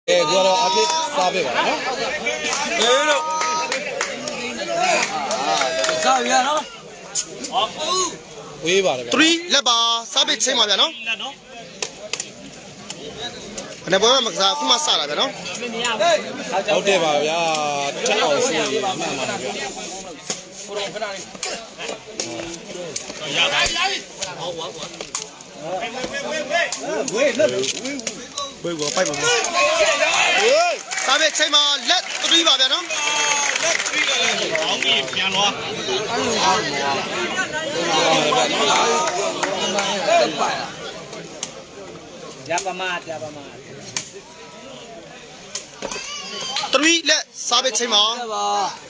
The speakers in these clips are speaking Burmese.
Guarda, anche sapeva, no? Sapeva, no? Qui va, ragazzi. 3 လက်ပါစားပစ်ချင်းပါဗျာနော်အနေပေါ်မှာကစားခုမှစတာဗျာနော်ဟုတ်တယ်ပါဗျာချက်အောင်စီးရမှန်ပါဗျာဝေးပိုက်ပါမယ်စားပစ်ချင်းမှာလက်3ပါဗျာနော်လက်3လည်းကောင်းကြီးပြန်သွားကြာပါမကြာပါမ 3လက်စားပစ်ချင်းမှာပါ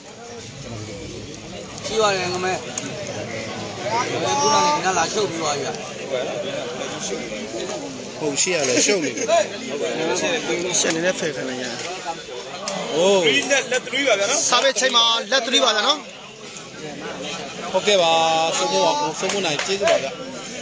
ရှိရတယ်ငမဲခုနကလာရှုပ်ပြီးသွားပြီဟုတ်ရှေ့ရလဲရှုပ်နေတယ်ရှက်နေတဲ့ဖယ်ခံလိုက်ရโอ้လက်3ပါဗျာနော်စားပစ်ချင်းမှာလက်3ပါဗျာနော်ဟုတ်ကဲ့ပါဆုံးမနိုင်ကျေးဇူးပါဗျာ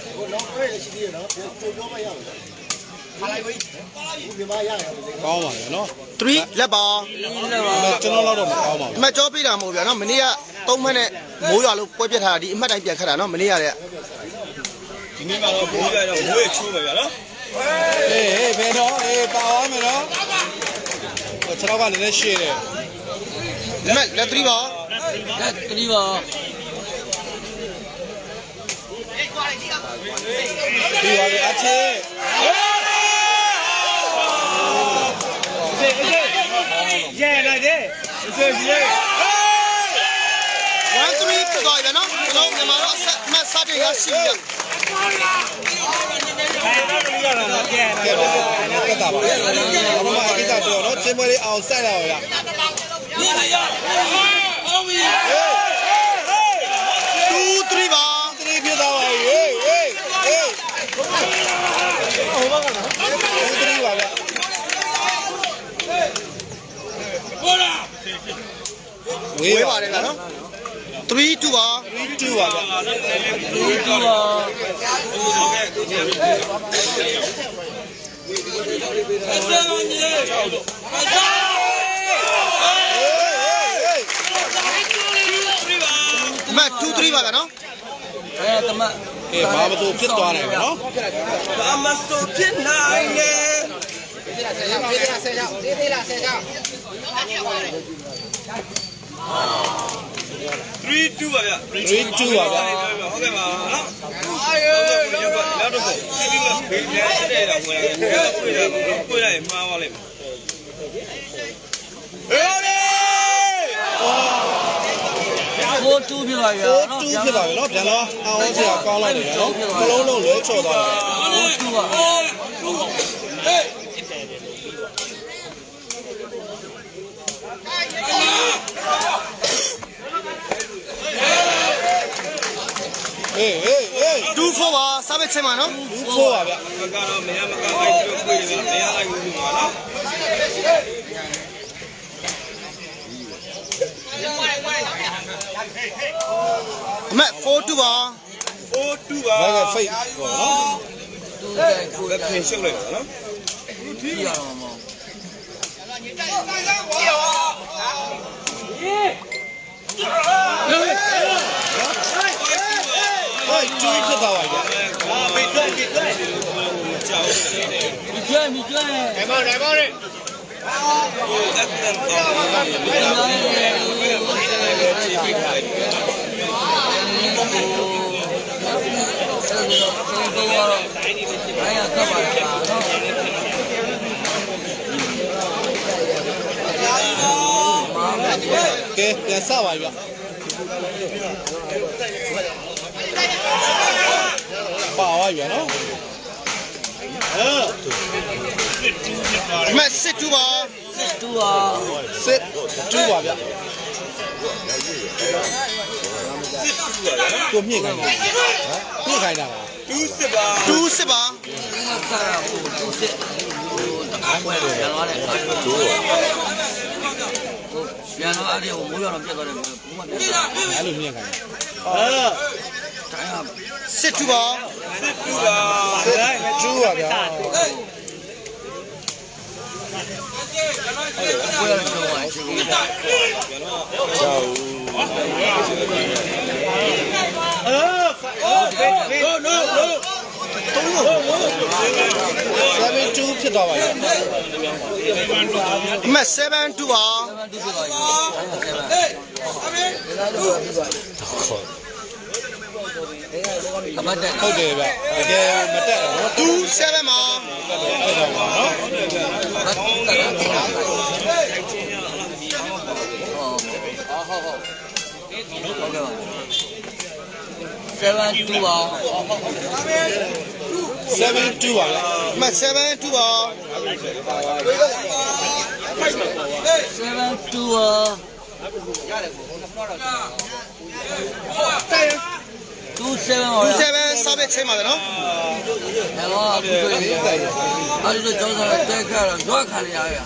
ကောင်းပါလေနော် 3လက်ပါကျွန်တော်တော့မကောင်းပါဘူးအမှတ်ကြောပေးတာမဟုတ်ဗျာနော်မနေ့က3မှတ်နဲ့မိုးရွာလို့ပွဲပြတ်ထားတာဒီအမှတ်တိုင်းပြန်ခတ်တာနော်မနေ့ကတည်းကဒီနေ့မှာတော့မိုးရတော့မိုးရချိုးပါဗျာနော်အေးဘယ်တော့အေးပါသွားမယ်နော်ကျွန်တော်ကလည်းရှေ့တယ်လက်3ပါလက်3ပါဒီပါလေအချေရဲလိုက်တယ်စေးပြေး 1-3ဖြစ်သွားပြီနော်ကျွန်တော်မြန်မာတော့အမှတ်စားတင်ရရှိပြီကဲပါတက်တာပါဘာမှအကိစ္စပြောတော့ချင်းမွေးလေးအောင်ဆက်လာပါဗျာ 2-3ပါ 3ဖြစ်သွားပါပြီဟေးဟိုဘာကနော်3ပါဗျာဝေးပါတယ်ဗျာနော်3-2ပါ 3-2ပါဗျာ 3-2ပါမတ်2-3ပါဗျာနော်တမအေးဘာမဆိုဖြစ်သွားတယ်ဗျာနော်ဘာမဆိုဖြစ်နိုင်လေ3-2ပါဗျာ 3-2ပါဗျာဟုတ်ကဲ့ပါနော်နောက်တော့စီးပြီးမှဘေးနဲ့တဲ့တော့ဝင်လာတယ်ပြေးလိုက်မှားသွားလိုက် 4-2ဖြစ်ပါဗျာ 4-2ဖြစ်ပါပြီနော်ပြန်တော့အောင်စရာကောင်းလိုက်တယ်နော်နှလုံးလုံးလွဲချော်သွားတယ် 4-2ပါ 2-4ပါစားပစ်ချင်းပါနော် 2-4ပါဗျာကတော့မရမကလိုက်ပြောပြေးတယ်မရလိုက်ဘူးပါနော်အမှတ်4-2ပါ 4-2ပါဘာကဖိတ်ပေါ့နော်ကိုယ်ဖင်ရှုပ်လိုက်ပါနော်ဒီရအောင်မဟိုကျွေးဖြစ်သွားပါဗျာဘေးတော့ကြောက်တယ်မိကျွဲနိုင်ပါလေကဲပြန်စပါဗျာပါဝါရနော်အမှတ်6-2ပါ 2ပါ 6-2ပါဗျာကိုမြင့်ခိုင်းတာမြင့်ခိုင်းတာပါ 2-10ပါ 2-10ပါစားရဖို့2-10အပွဲရန်သွားတယ်ပြန်တော့အဲ့ဒီမိုးရတော့ပြတ်သွားတယ်ဘူးမပြတ်အဲ့လိုမြင့်ခိုင်း 6-2ပါ 2-2ပါ 2ပါဗျာပွဲရတော့ပါအချိန်ကြီးတာ 72ဖြစ်သွားပါပြီအမှတ်72ပါဟုတ်တယ်ဗျတကယ်မတက်ဘူး 27ပါ 72ပါ 72ပါအမှတ်72ပါ 72ပါ 27စာပေချိန်ပါနော်ဟောအခုဆိုရင်အဲ့ဒီတော့ကျောင်းသားတက်ခါတော့ရွာခံရရ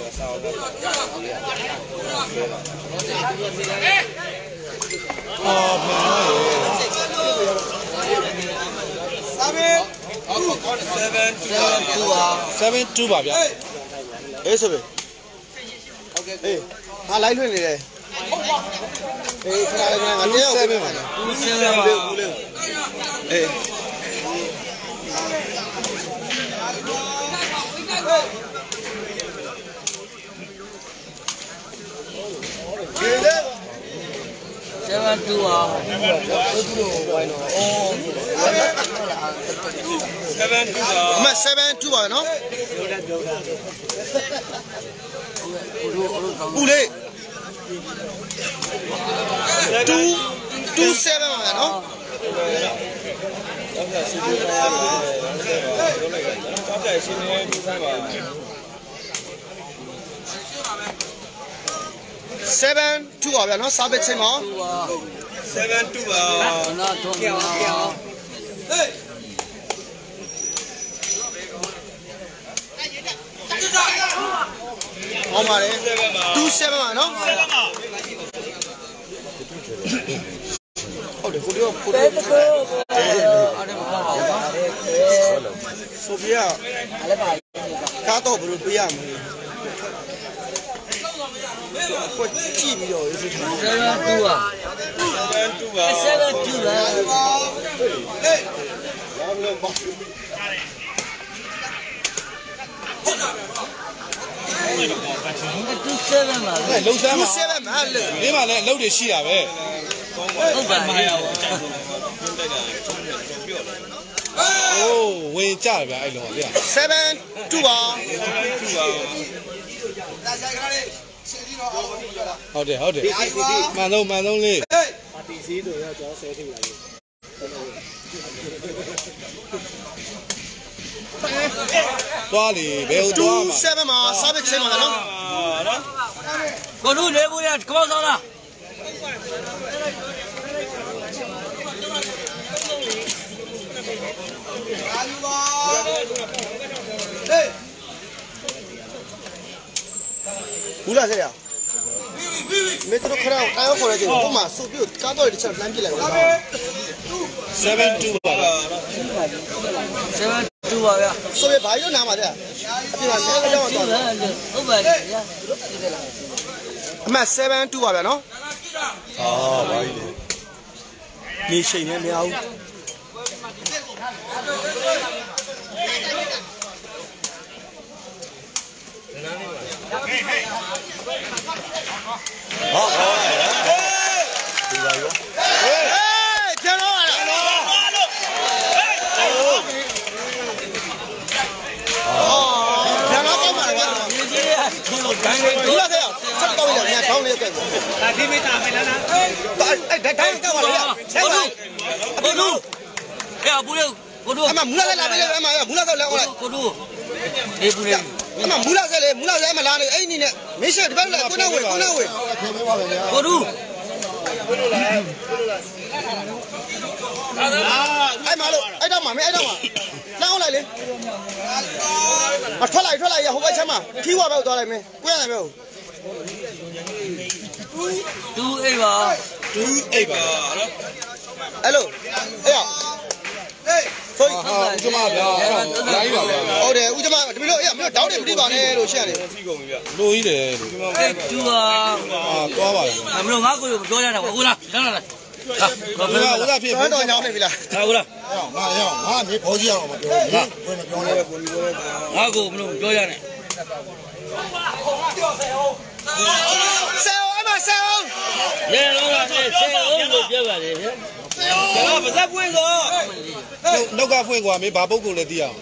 72ပါဗျအေးဆိုပြီအေးငါလိုက်လွှင့်နေတယ်အေးခဏလေးငါတယောက်ပဲပါနော် 27ပါအေး 72ပါအမှတ်72ပါနော်ဦးလေး27ပါနော်72ပါဗျာနော်စာပေချိန်ပါ 72ပါနာထုံးပါဟောပါတယ်27ပါနော်ဟုတ်တယ်ကိုပြောအဲ့ဒါမပါဘူးဆိုပြရကားတော့ဘယ်လိုပြရမလဲကိုကြည့်ပြီးတော့ရေးစထား 72ပါ 72ပါ 72ပါ27ပါလှုပ်ဆန်းပါ 27ပါလေဒီမှာလည်းအလုပ်တွေရှိတာပဲဟုတ်ပါရဲ့အိုးဝင်ကြတယ်ဗျအဲ့လုံးဗျ 72ပါဟုတ်တယ်မှန်ဆုံးလေးပါတီစည်းတွေတော့ကျွန်တော်ဆဲထိလာပြီသွားလေဘယ်ဟိုသွားမှာ 27မှာစာပေချိန်ပါနော်ကိုတို့လေးဘူးရကောင်းဆောင်လားဘူးလားဆရာမေတ္တခရောအောက်ခေါ်ရတဲ့ပုံမှာစုပ်ပြီးကားတော့တစ်ချက်လမ်းပြလိုက်ပါ 72ပါ 72ပါဗျာဆိုရဘာလို့နားမှာတဲ့အပြင်မှာဆဲကြောင်းတော့ဟုတ်ပါရဲ့ဗျာအမှတ်72ပါဗျာနော်အာဘာကြီးလဲနေချိန်နဲ့မရဘူး好， ဒီပါရောကျန်တော့လာပြန်တော့ကောင်းပါလားဒီကြီးရခုလိုဒိုင်းလေးဘူးလားခဲ့ရဆက်တော့ရမြန်ထောင်းလေးကဲဒါဒီမိတာပဲလားအဲ့ဒိုင်းကောက်ပါလေဆက်ပါကိုတို့ဟဲ့ဘူးလေကိုတို့အမမူလာလာပဲလေအမမူလာတော့လဲအောင်လိုက်ကိုတို့ဒီဘူးလေအမမူလာဆက်လေမူလာဆက်အမလာနေအဲ့ဒီနဲ့မင်းရှက်ဒီဘက်လာကိုနဲ့ဝေကိုတို့အဲ့မလို့အဲ့တော့မမင်းအဲ့တော့မလောင်းလိုက်လေထွက်လိုက်ရဟိုဘက်ချမ်းမှာထီးဝါပဲသွားလိုက်မင်းကိုရနိုင်ပဲတူအိပ်ပါနော်အဲ့လိုအေးရဟေး所以ဦးကျမဗျာလိုက်ပါဗျာဟုတ်တယ်ဦးကျမတမီးတို့အေးမင်းတို့တောင်းတယ်မသိပါနဲ့လို့ရှင်းရတယ်ထိကုန်ပြီဗျလိုကြီးတယ်အဲ့တူဟာသွားပါလေမလို့ငါကိုပြောရတာဟုတ်လားလာလာဦးသားဖြစ်ကျွမ်းတော်ညောင်းနေပြီလားဟုတ်လားငါရောငါမေးဘောကြီးအောင်မပြောဘူးဘယ်မပြောလဲငါကိုမလို့ပြောရနဲ့ဆယ်အောင်အမဆယ်အောင်ရေလုံးကဆဲအောင်လို့ပြောပါလေဗျာကျွန်တော်ပါဇက်ပွင့်ဆိုနှုတ်ကဖွင့်ကွာမေးဘာပုဂ္ဂိုလ်လဲသိအောင်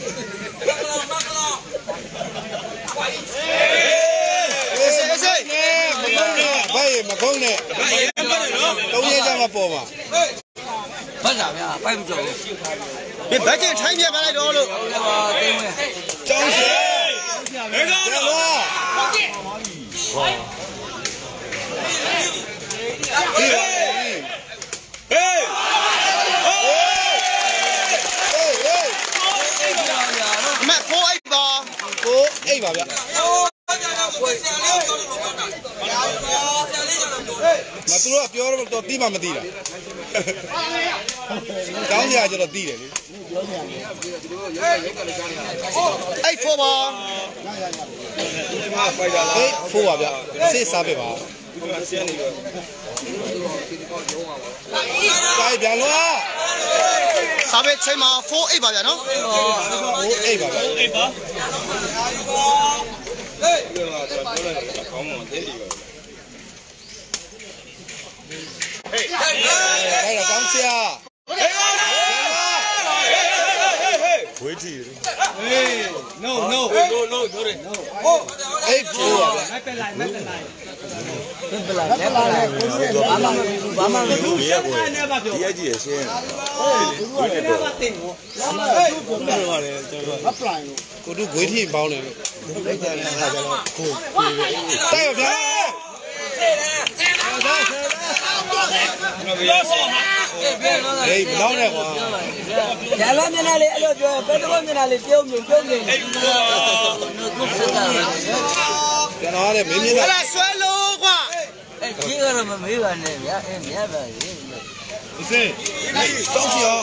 မကုန်းနဲ့တုံးရဲကြမှာပေါ်မှာဖတ်တာဗျာပိုက်မကြော်ဘူးဒီဘက်ကျင်ထိုင်းပြပါလိုက်တော့လို့ကျောင်းရှင်ဘယ်ကတော့အမဖိုးအိတ်ပါကိုအိတ်ပါဗျမသူတို့ကပြောတော့တီးမှမသိတာတောင်းကြကြတော့တီးတယ်လေအိတ်ဖိုးပါဖိုးပါဗျစေးစားပဲပါတိုင်းပြန်လို့စားပဲချိန်မှာဖိုးအိတ်ပါဗျာနော်ကိုအိတ်ပါဗျအေးပါဟေးပြောလိုက်တော့ကောင်းမှန်တယ်ဒီပါအဲ့ဒါကောင်းဆရာဝေးကြည့် no ပြောတယ်အိတ်ဖိုးပါဗျဘာမှမပြောဘူးဒီအကြီးရရှင်းကိုတို့ဂွေးထီပေါင်းတယ်လို့တိုက်ပါဗျာ ဟေးမလောက်နဲ့ကွာရလာမျက်နှာလေးအဲ့လိုပြောဘယ်တော့မျက်နှာလေးပြုံးနေပြုံးနေတို့စတာကျွန်တော်ကလည်းမင်းမြင်ဟတာလာဆွဲလို့ကွာအဲ့ဒီကတော့မမေးပါနဲ့ဗျာအဲ့မြတ်ပါလေစေးတောင်းစီအောင်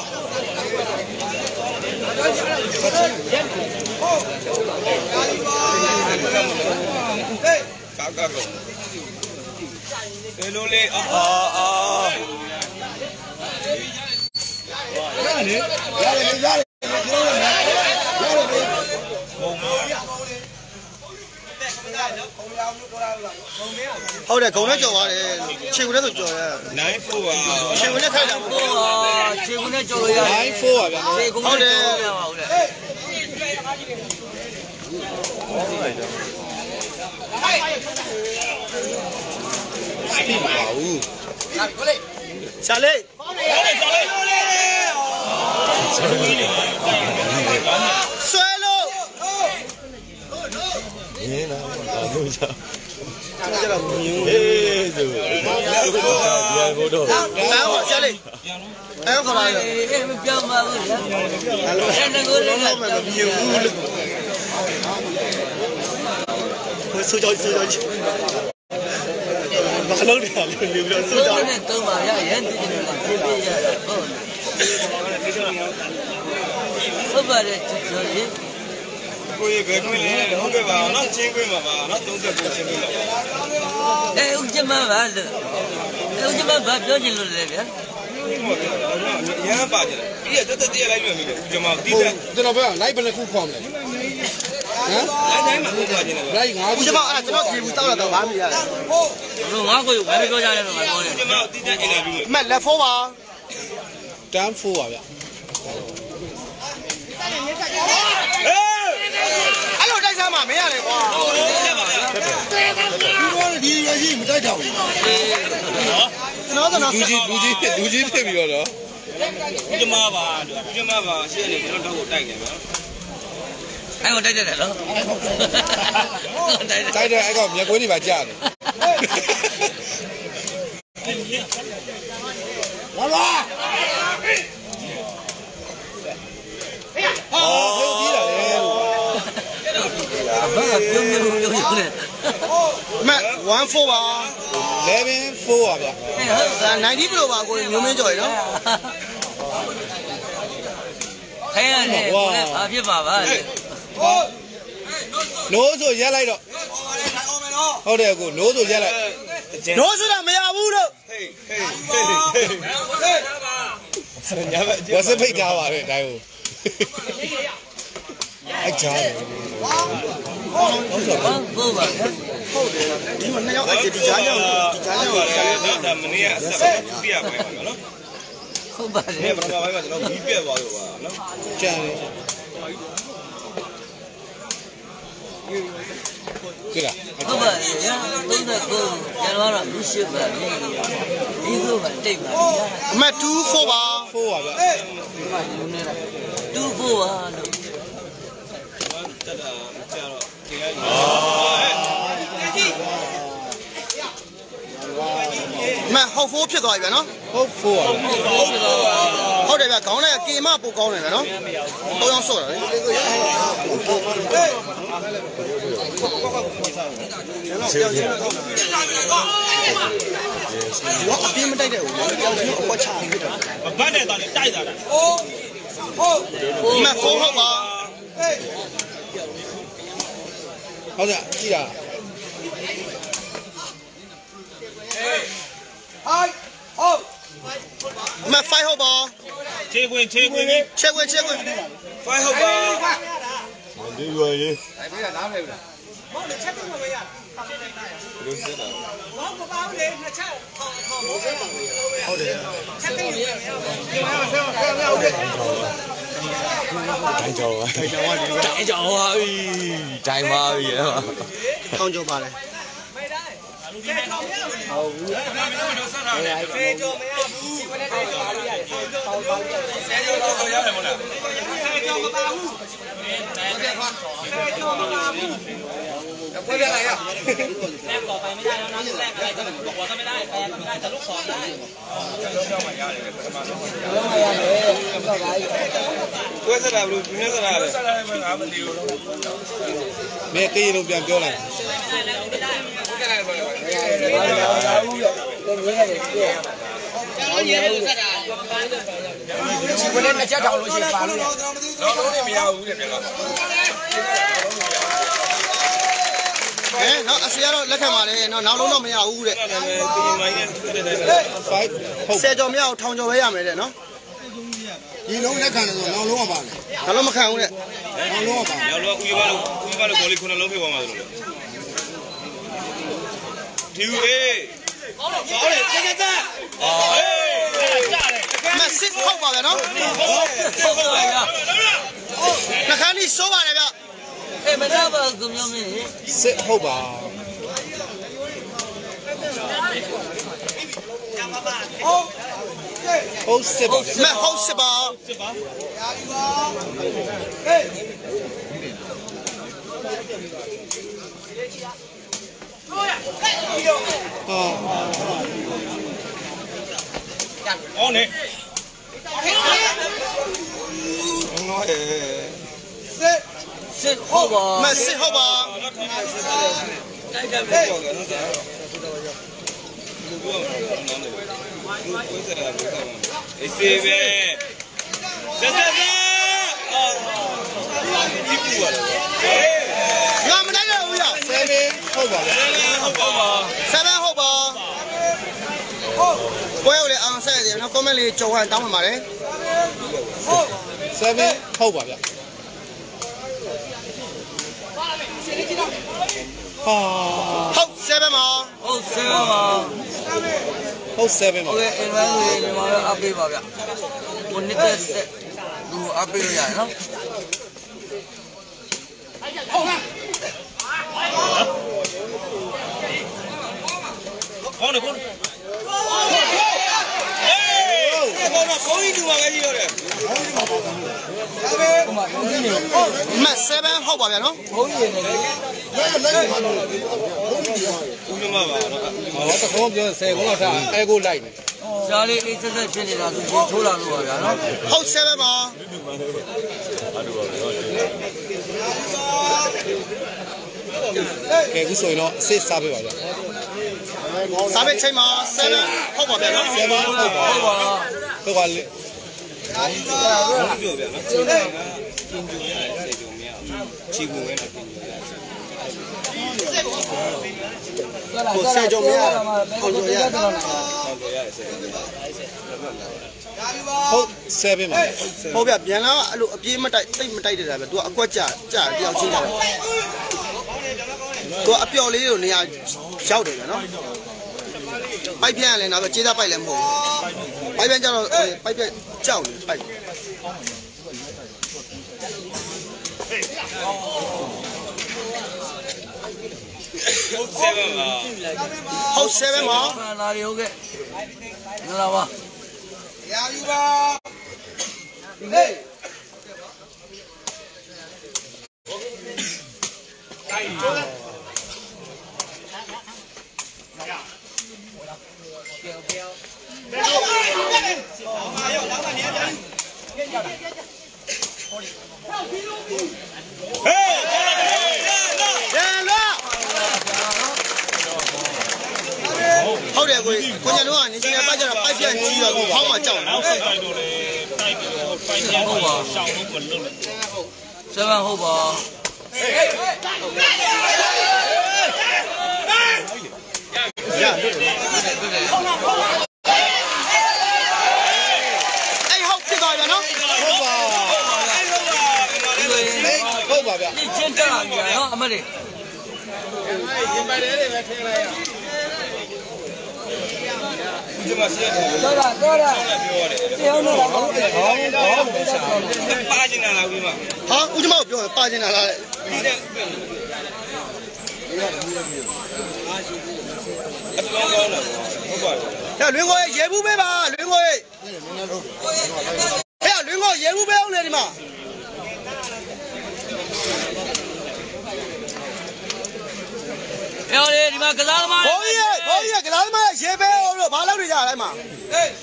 ကာကာကောဘယ်လိုလဲအာရတယ်ဟုတ်တယ်ဂုံနဲ့ကြော်သွားတယ်ခြေကူနဲ့ဆိုကြော်ရ 94ပါခြေကူနဲ့ခိုက်တာဟိုခြေကုန်းနဲ့ကြော်လို့ရတယ် 94ပါဗျာခြေကုန်းနဲ့ကြော်ရပါဦးလေပြီပါဘူးရှာလေးဆွဲလို့ရင်းလာတော့လို့ချာကျတော့မြင်အေးဆိုဒီဘို့တော့လမ်းပါရှာလေးအဲ့ခေါ်လာတယ်အေးမပြောင်းပါဘူးဗျာအဲ့လိုအဲ့ဒါကိုလည်းမမြင်ဘူးလို့ဆိုကြောဘာလို့လဲလို့ပြီးတော့ဆိုကြောနဲ့သုံးပါရရန်တည်နေတာပြပြရတာဟုတ်ပါတယ်ကျော်ကြီးကိုကြီးဘယ်ခွင့်လဲဟုတ်ကဲ့ပါနော်ချင်းခွင့်ပါပါနော်39ချင်းခွင့်ပါဦးကျမပါလို့ဦးကျမဘာပြောချင်လို့လဲဗျာရမ်းပါကြတယ်ဒီကတက်တက်လိုက်မြင်ပြီဒီမှာတီးတဲ့ကျွန်တော်ဘက်ကလိုက်ဘယ်နှခုခေါ်မလဲဟမ်တိုင်းမှာဟုတ်ပါချင်းတယ်လိုက်5ခုဦးကျမအဲ့ဒါကျွန်တော်ကြည့်ဘူးတောက်တော့ဘာမှမရဘူးဘလို့ငါကိုဝယ်ပြောကြတယ်လို့ငါပြောတယ်ဒီမှာတီးတဲ့အင်တာဗျူးအမက်လက်ဖိုးပါတန်း4ပါဗျာအဲ့လိုတိုက်စားမှမရလေကွာဒီရွာကြီးမတိုက်တော့ဘူးကျွန်တော်လူကြီးဖြစ်ပြီးတော့ဦးကျမပါရှေ့နေကျွန်တော်တော့ကိုတိုက်တယ်ဗျာအဲ့ကိုတိုက်တယ်နော်တိုက်တယ်တိုက်တဲ့အဲ့ကောင်မျက်ကွင်းတွေပါကြားတယ်လာလာဟုတ်ပြီလားလေလို့ဘာပြောနေလို့ပြောနေလဲအမက်14ပါ 11 4ပါဗျာဟုတ် 90 kg ပါကိုမျိုးမင်းကြော်ရနော်ထိုင်ရတယ်ကိုလည်းဘာဖြစ်ပါပါလဲနိုးဆိုရက်လိုက်တော့ဟုတ်တယ်ကိုနိုးဆိုရက်လိုက်နိုးဆိုတာမရဘူးလို့ဝစဖိတ်ထားပါတယ်တိုင်းကိုအဲ့ချားတယ်ကိုပါဟုတ်တယ်ဒီမှာနှစ်ယောက်အဲ့ဒီကြားရောက်မနေ့ကအဆက်ပြရမယ်နော်ဟုတ်ပါလေပထမပိုင်းမှာကျွန်တော်မီးပြတ်သွားလို့ပါနော်ကျန်တယ်ကြည့်လားဟုတ်ပါလေရ39ကျွန်တော်ကတော့မရှိပါဘူးဒီလိုမှတိတ်ပါဗျာအမတ်24ပါဖိုးပါဗျတူဖို့ပါလို့တက်တာကြတော့တင်ရည်အမတ်ဟုတ်4ဖြစ်သွားပြီဗျာနော်ဟုတ်ဖိုးပါဗျဟုတ်တယ်ဗျာခေါင်းနဲ့ကေမပိုကောင်းတယ်ဗျာနော်3ယောက်ဆော့တာလေရောအပြင်းမတိုက်တဲ့ဘူးတယောက်ချင်းအကွက်ချဖြစ်တာဘတ်နဲ့တော့တိုက်တာလားဒီမှာ4ဟုတ်ပါဟုတ်တယ်ကြည့်တာအမတ်5ဟုတ်ပါခြေခွင်ပြီးချက်ဝင် 5ဟုတ်ပါဒီရွယ်ရေး တိုင်းကြောပါပြီတိုင်းပါပြီထောင်းကြောပါလေခွဲပြလိုက်ရလက်ပေါ်ไปไม่ได้แล้วนะแรกอะไรก็บอกว่าก็ไม่ได้แปลก็ไม่ได้แต่ลูกศรได้ကွဲစတာဘလို့ဒီနေ့စတာပဲငါမသိဘူးမင်းတေးလုံးပြန်ပြောလိုက်ဘယ်နဲ့နှစ်ချက်တောင်လို့ရှိပါလို့တော့တော့မရဘူးတဲ့ပြန်တော့နော်အစီကတော့လက်ခံပါလေနော်နောက်လုံးတော့မရဘူးတဲ့ဒီမိုင်းနဲ့တဲ့တဲ့ 5ဟုတ် 10ကြော်မရအောင်ထောင်ကြော်ပဲရမယ်တဲ့နော်ဒီလုံးလက်ခံတယ်ဆိုနောက်လုံးကပါလေနောက်လုံးမခံဘူးတဲ့နောက်လုံးကပါရောက်တော့ဦးပါလို့ဘောလေးခုနှလုံးဖိတ်သွားမှာဆိုလို့ဒီဦးအေးဟောလေကျက်ကျက်အေးမစစ်ဟုတ်ပါဗျာနော်ဟုတ်ပါလားနှခမ်းကြီးစိုးပါတယ်ဗျအေးမတော့ပါကုမျိုးမင်းစစ်ဟုတ်ပါဟုတ်စစ်ပါမဟုတ်စစ်ပါအော်နေစစ်ဟုတ်ပါမစစ်ဟုတ်ပါတိုက်တယ်ပဲအေးစေးပဲဆက်ဆက်အော်ဒီကူရငာါမနိုင်တော့ဘူးရ 7ဟုတ်ပါဗျဟုတ်ပါပါ 7ဟုတ်ပါပွဲကိုလည်းအောင်ဆက်ရတယ်နော် comment လေးကြုံဟန်တောင်းပန်ပါတယ် 7ဟုတ်ပါဗျဟာဟုတ်7ပါဟုတ်ဆဲပါဟုတ်7ပါโอเคအင်ဝမ်းလေးညီမတို့အပ်ပေးပါဗျကိုနစ်တဲ့သူအပ်ပေးလို့ရတယ်နော်ခေါင်းနေခေါင်းခေါင်းကြီးတူပါပဲကြီးရတယ်မ7ဟုတ်ပါဗျာနော်ဘုန်းကြီးနေလေဦးမမပါတော့ဟောတခေါပြော10ခုလောက်ထားအဲကိုလိုက်နေရှားလေးအိတ်ဆက်ဆက်ဖြစ်နေတာသူကိုထိုးလာလို့ပါဗျာနော်ဟုတ်7ပါကဲခုဆိုရင်တော့အစ်စားပေးပါဗျစားပဲချိန်မှာ7ဟုတ်ပါဗျာနော် 7ဟုတ်ပါဟုတ်ပါဟုတ်ပါလေပြောဗျာနော်ချင်းတယ်ကပြင်ကြရတယ်စေကြုံမရချီဝင်နေတာပြင်ကြရတယ်ကိုစေကြုံမရဟောကြရဟောကြရတယ်စေကြုံဟုတ်7ပါဟုတ်ဗျပြန်လာအဲ့လိုအပြေးမတိုက်တိတ်မတိုက်တယ်ဗျသူကအကွက်ကြတယောက်ချင်းကြတယ်သူအပျော်လေးကိုနေရာရောက်တယ်ဗျနော်ပိုက်ပြန်ရလဲနောက်တော့ခြေသားပိုက်လည်းမဟုတ်ဘူးပိုက်ပြန်ကြတော့ပိုက်ပြန်ကြောက်တယ်ပိုက်ဟုတ်7ပါလာရီဟုတ်ကဲ့မလာပါရပြီပါဟေးဟုတ်တယ်ကိုကိုညာလုံးကနေချင်းပိုက်ကြတော့ပိုက်ပြန်ကြီးတော့ကိုဖောင်းမှကြောက်တယ်နောက်ဆက်တိုက်တော့လေတိုက်ပြီးတော့ပိုင်ပြန်တော့ရှောင်းလို့မလွတ်လို့ 7ဟုတ်ပါရအဲ့ဟုတ်ဖြစ်သွားပြီနော်ဟုတ်ပါဟုတ်ပါဗျဒီချင်းတက်လာပြီနော်အမလေးရင်ပိုင်တယ်ပဲထည့်လိုက်ရဒီမှာဆက်တယ်တော့ပြောရတယ်ကျောင်းတော့ဟုတ်တယ်ဟောပါကျင်လာလာပြီးမှဟာဦးကျမကိုပြောပါကျင်လာလားတဲ့ဒီတဲ့အတော်ကောင်းတယ်ဟုတ်ပါတယ်ညလွင်ကိုရေဘူးပေးပါလွင်ကိုဟဲ့လွင်ကိုရေဘူးပေးအောင်လေဒီမှာပြောလေဒီမှာကစားသမားဘုန်းကြီးကကစားသမားရေပေးအောင်လို့ဘာလုပ်နေကြလဲမှာဟေး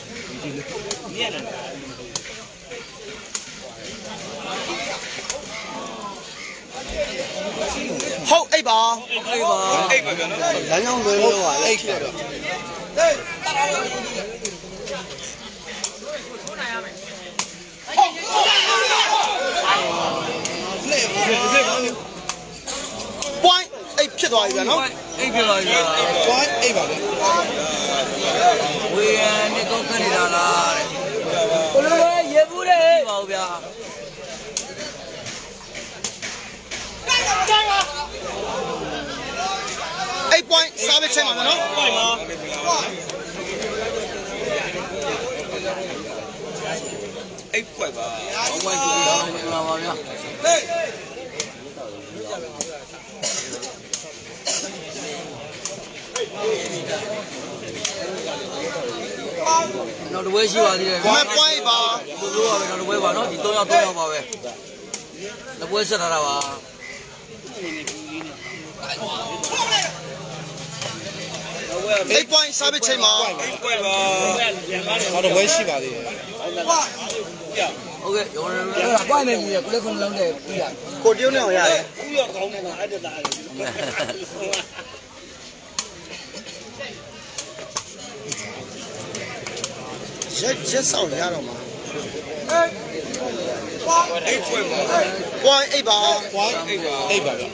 ဟုတ်အိပ်ပါဗျာနော်လမ်းကြောင်းလွယ်လို့ပါအိပ်တယ်တော့ဟေးပွိုင်းအိပ်ဖြစ်သွားပြီဗျာနော်အိပ်ပြသွားပြီပွိုင်းအိပ်ပါလေဝေရန်နေတော့ခက်နေတာလားတဲ့ကိုလိုရေဘူးတဲ့ပါဦးဗျာအိပ်ပွိုင်းစားပေးချက်မှာနော်အိပ်ခွက်ပါဟောဝိုင်းကြည့်တော့နေမှာပါဗျာဟေးနောက်တစ်ဝဲရှိပါသေးတယ်မပွိုင်းပါဘိုးဘိုးပါပဲနောက်တစ်ဝဲပါနော်ဒီ3ယောက်ပါပဲတစ်ဝဲဆက်ထားတာပါအိပ်ပွိုင်းစားပေးချက်မှာခွက်ပါနောက်တော့ဝဲရှိပါသေးတယ်ဟုတ်ကဲ့ရောတော့ပွိုင်းနေပြီကိုလည်းခုံလုံးတယ်ပြီးရကိုတရုံးနဲ့အောင်ရတယ်ဥရောကောင်းနေတာအဲ့ဒါရက်ဆောင်ရတော့မှာအိပ်ခွက်ပါပွိုင်းအိပ်ပါပွိုင်းအိပ်ပါဗျ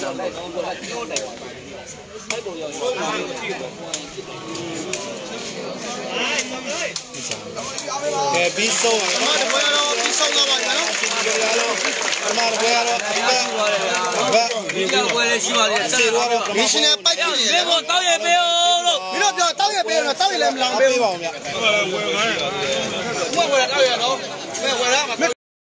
ကဲပြီးဆုံးပါနော်ဒီဘက်တော့ပြီးဆုံးသွားပါပြီနော်ဒီကရတော့အမှားဘယ်ရတော့ဒီကပွဲလေးရှိပါသေးတယ်ဆက်သွားမရှင်နဲ့ပိုက်ပြီလေဘောတောက်ရပေးအောင်လို့မင်းတို့ပြောတောက်ရပေးတော့တောက်ရလည်းမလောင်ပေးပါအောင်ဗျဝယ်ခိုင်းဝယ်တောက်ရတော့ဝယ်ရမှာ